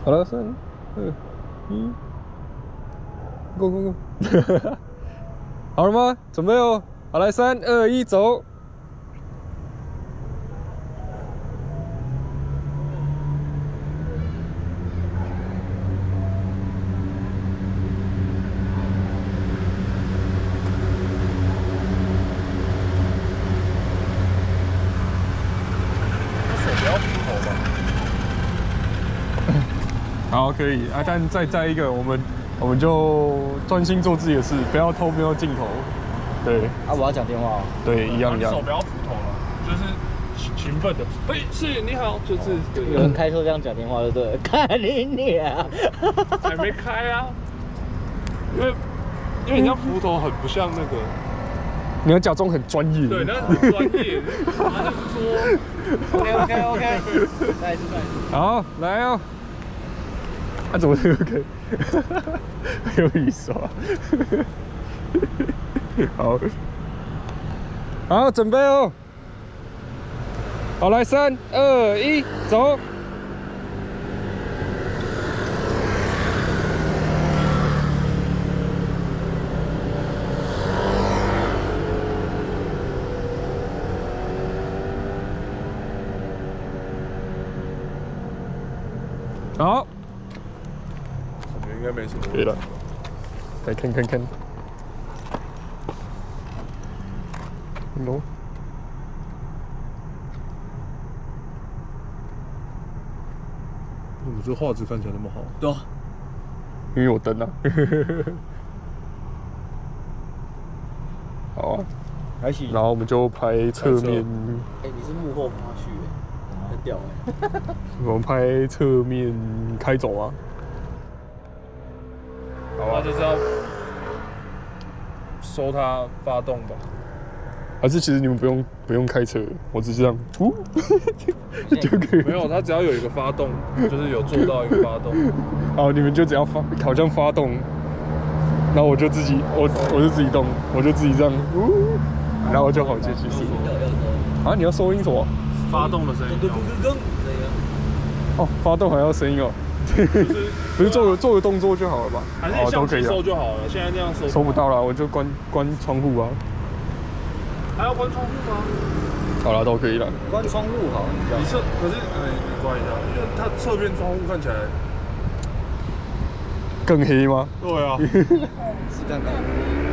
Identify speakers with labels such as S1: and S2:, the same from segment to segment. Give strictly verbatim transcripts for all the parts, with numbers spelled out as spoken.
S1: 好了，三二一 ，Go Go Go！ 好了吗？准备哦！好，来，三二一，走！好，可以啊，但再再一个，我们我们就专心做自己的事，不要偷，不要镜头。对。
S2: 啊，我要讲电话哦。
S1: 对，一样一样。
S3: 手不要扶头了，就是勤奋的。嘿，是你好，就是
S2: 有人开车这样讲电话，对不对？看你脸，
S3: 还没开啊，因为因为你这样扶头很不像那个。
S1: 你要假装很专业。
S3: 对，那很专业。他就说
S2: ，OK OK OK， 再一次再一次。
S1: 好，来哦。啊，怎么这个可以？没有雨刷。好，好，准备哦。好，来，三二一，走。好。
S3: 应该没什么。
S1: 可以了，来看看看。喏。
S3: 怎么这画质看起来那么好？
S2: 对啊，
S1: 因为有灯啊。好啊，
S2: 还行。
S1: 然后我们就拍侧面。
S2: 哎、欸，你是幕后花絮哎，很屌哎。
S1: 我们拍侧面开走啊。
S3: 好啊，就是要收它发动吧。
S1: 还是其实你们不用不用开车，我只是这样，呼就可以。
S3: 没有，它只要有一个发动，就是有做到一个发动。
S1: 好，你们就只要发，好像发动，然后我就自己，我我就自己动，我就自己这样，呜，然后就好接其实。啊，你要收音什么？
S3: 发动的声音。
S1: 哦，发动还要声音哦。不是做个做个动作就好了吧？
S3: 还是相机收就好了。现在这样收
S1: 收不到了，我就关关窗户啊。
S3: 还要关窗户吗？
S1: 好了，都可以了。
S2: 关窗户好，
S3: 你侧可是哎，你关一下，因为它侧边窗户看起来
S1: 更黑吗？
S3: 对啊。
S2: 是看看。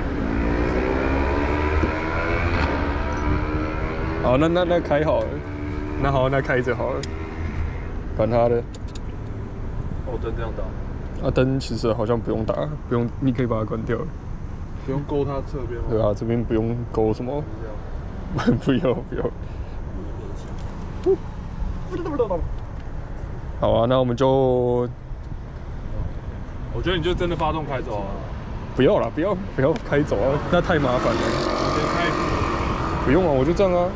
S1: 好，那那那开好了，那好，那开着好了，管他的。
S3: 哦，灯这样打。
S1: 啊，灯其实好像不用打，不用，你可以把它关掉。
S3: 不用勾它侧边吗？
S1: 对啊，这边不用勾什么。不要不要。好啊，那我们就。
S3: 我觉得你就真的发动开走啊。
S1: 不要啦，不要不要开走啊，那太麻烦了。
S3: 先开。
S1: 不用啊，我就这样啊。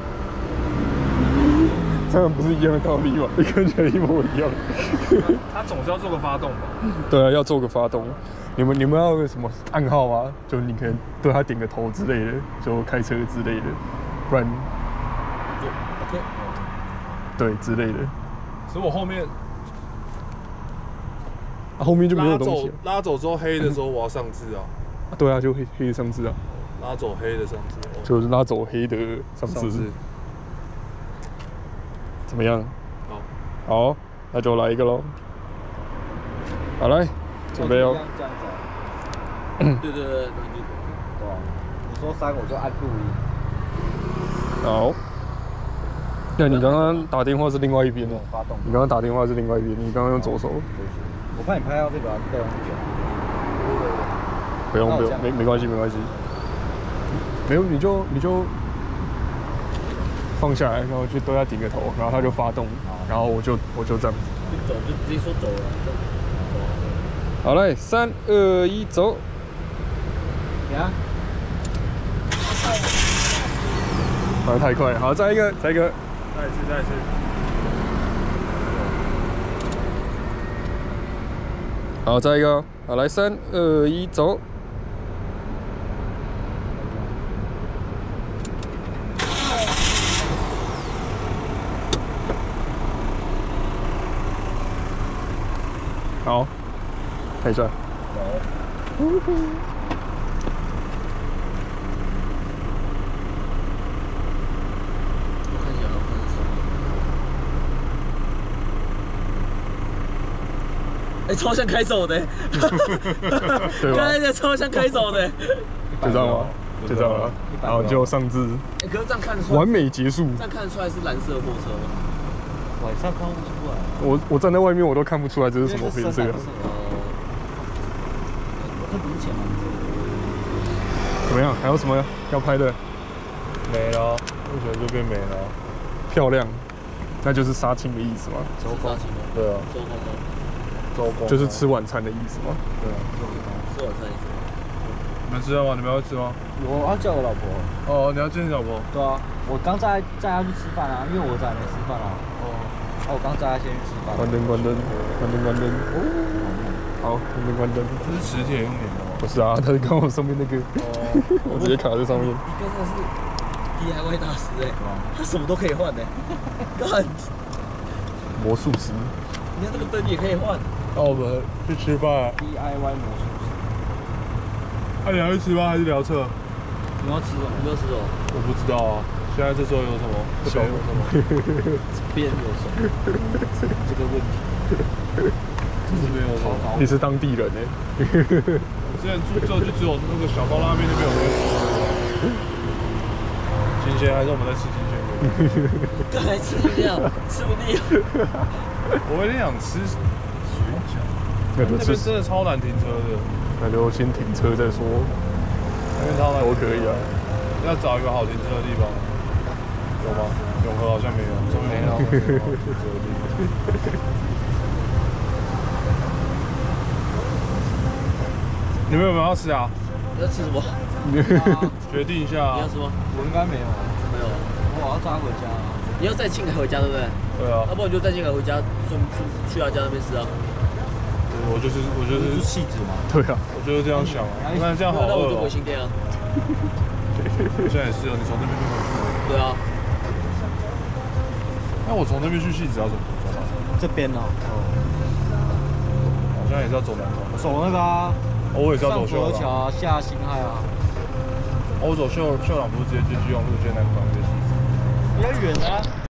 S1: 这样不是一样的道理吗？看起来一模一样。
S3: 他总是要做个发动吧？
S1: 对啊，要做个发动。你们你们要有什么暗号吗？就你可能对他点个头之类的，就开车之类的，不然
S2: 就 OK。
S1: 对之类的。
S3: 所以我后面，
S1: 啊、后面就没有东西、
S3: 啊。拉走拉走之后黑的时候，我要上字啊。
S1: 啊对啊，就黑黑的上字啊。
S3: 拉走黑的上字。
S1: 就是拉走黑的上字。上字怎么样？
S3: 好。
S1: 好，那就来一个喽。好来。准备哦。
S2: 对对对，对吧？你说三，我就按录音。
S1: 好。那你刚刚打电话是另外一边的。
S2: 发动。
S1: 你刚刚打电话是另外一边，你刚刚用左手。
S2: 我怕你拍到这个备用点。
S1: 不用不用，没没关系没关系。没有你就你就放下来，然后就对他顶个头，然后他就发动，然后我就我就这样。
S2: 就走就直接说走了。
S1: 好嘞，三二一，走！
S2: 呀！
S1: 跑得太快，好，再一个，再一个，
S3: 再一次，再一次。
S1: 好，再一个，好，来，三二一，走！ 好，看一下。
S2: 哎，超像开手的，
S1: 对吧？
S2: 刚才在超像开手的，
S1: 就这样吗？就这样了，然后就上至
S2: 哎，可是这样看得出来，
S1: 完美结束。
S2: 这样看得出来是蓝色货车吗？晚上看不出来。
S1: 我我站在外面我都看不出来这是什么颜色。
S2: 这不是钱吗？
S1: 怎么样？还有什么要拍的？
S3: 没了，目前就变没了。
S1: 漂亮，那就是杀青的意思吗？
S2: 周公吗？
S3: 对啊，
S2: 周公吗？
S3: 周公
S1: 就是吃晚餐的意思吗？
S3: 对啊，
S2: 吃晚餐意思。
S3: 你们吃了吗？你们要吃吗？
S4: 我要叫我老婆。
S3: 哦，你要见你老婆？
S4: 对啊，我刚载载她去吃饭啊，因为我在没吃饭啊。哦。哦，我刚载她先去吃饭。
S1: 关灯，关灯，关灯，关灯。哦。好，关灯，关灯。
S3: 这是磁铁用粘的吗？
S1: 不是啊，他是刚好上面那个，我直接卡在上面。
S2: 一个真的是 D I Y 大师哎，他什么都可以换的。干。
S1: 魔术师。
S2: 你看这个灯也可以换。
S3: 那我们去吃饭。
S4: D I Y 魔术师。
S3: 那你要去吃饭还是聊车？
S2: 你要吃什么？你要吃什么？
S3: 我不知道啊。现在这周有什么？这边有什么？
S2: 这边有什么？这个问题。
S3: 这边有什么？
S1: 你是当地人哎。
S3: 我之前住这就只有那个小刀拉面那边有没有？新鲜还是我们在吃新鲜的？
S2: 刚才吃新鲜啊，吃不腻。
S3: 我有点想吃水饺。
S1: 那就
S3: 那边真的超难停车的。
S1: 那就先停车再说。
S3: 那边超难。
S1: 都可以啊。
S3: 要找一个好停车的地方。有吗？永和好像没有，这边没有。你们有没有要吃啊？
S2: 你要吃什么？
S3: 决定一下。
S2: 你要吃吗？
S4: 我应该没有。
S2: 没有。
S4: 我要抓回家。
S2: 你要载庆凯回家对不对？
S3: 对啊。
S2: 要不然你就载庆凯回家，顺去去他家那边吃啊。
S3: 我就是我就是
S4: 气质嘛。
S1: 对啊。
S3: 我就是这样想啊。那这样好饿哦。
S2: 那我就回新店啊。
S3: 现在也是哦，你从那边就回去。
S2: 对啊。
S3: 那我从那边去戏子要怎么走？
S4: 这边哦。
S3: 好像也是要走南头。
S4: 走那个啊。
S3: 我也是要走
S4: 秀朗。上桥下辛亥啊。
S3: 我走秀秀朗不是直接去基隆路线那个方面？
S4: 比较远啊。